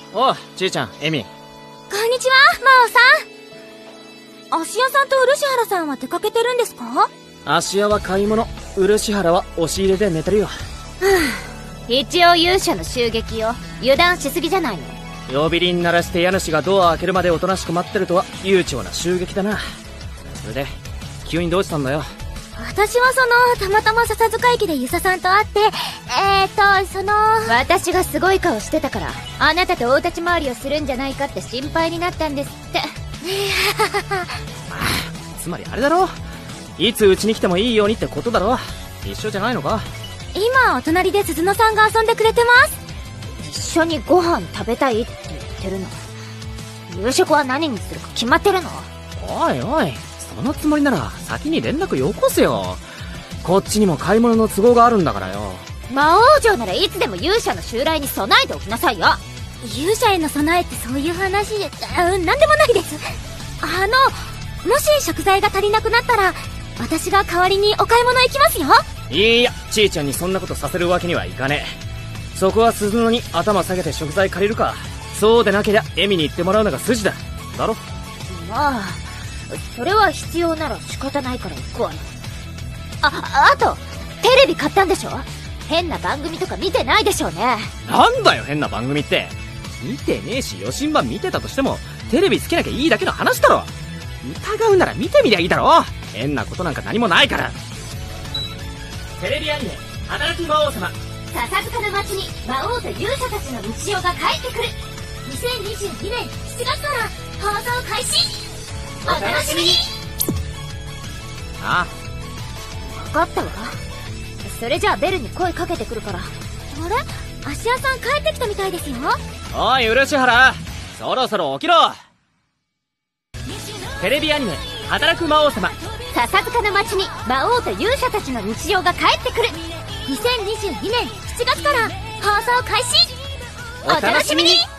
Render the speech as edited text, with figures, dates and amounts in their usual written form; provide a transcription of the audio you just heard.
おう、ちーちゃん、エミ。 こんにちは、魔王さん。芦屋さんと漆原さんは出かけてるんですか？ 芦屋は買い物、漆原は押し入れで寝てるよ。 一応勇者の襲撃よ。油断しすぎじゃないの？ 呼び鈴鳴らして家主がドア開けるまでおとなしく待ってるとは悠長な襲撃だな。それで急にどうしたんだよ。 私はたまたま笹塚駅で遊佐さんと会って、 私がすごい顔してたから、あなたと大立ち回りをするんじゃないかって心配になったんですって。 つまりあれだろ、いつうちに来てもいいようにってことだろ。一緒じゃないのか？ 今お隣で鈴乃さんが遊んでくれてます。 一緒にご飯食べたいって言ってるの？夕食は何にするか決まってるの？ おいおい、そのつもりなら先に連絡よこせよ。こっちにも買い物の都合があるんだからよ。 魔王城ならいつでも勇者の襲来に備えておきなさいよ。 勇者への備えってそういう話で、なんでもないです。もし食材が足りなくなったら私が代わりにお買い物行きますよ。 いや、ちーちゃんにそんなことさせるわけにはいかねえ。そこは鈴乃に頭下げて食材借りるか。そうでなけりゃエミに言ってもらうのが筋だだろ。 まあそれは必要なら仕方ないから行くわよ。あとテレビ買ったんでしょ？変な番組とか見てないでしょうね。 なんだよ変な番組って。見てねえし、余震版見てたとしてもテレビつけなきゃいいだけの話だろ。疑うなら見てみりゃいいだろ。変なことなんか何もないから。テレビアニメ「働く魔王様」。 笹塚の町に魔王と勇者たちの日常が帰ってくる。 2022年7月から放送開始。お楽しみに。 ああ、分かったわ。それじゃあベルに声かけてくるから。 あれ、芦屋さん帰ってきたみたいですよ。 おい漆原、そろそろ起きろ。テレビアニメ「働く魔王様」。 笹塚の町に魔王と勇者たちの日常が帰ってくる。 2022年7月から放送開始。 お楽しみに。